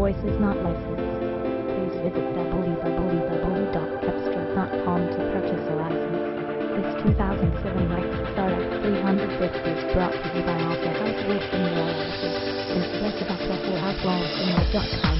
voice is not licensed. Please visit www.cepstral.com to purchase a license. This 2007 Lexus RX 350 is brought to you by Auto House Wilson Royalty. It's blessed up the whole house long in the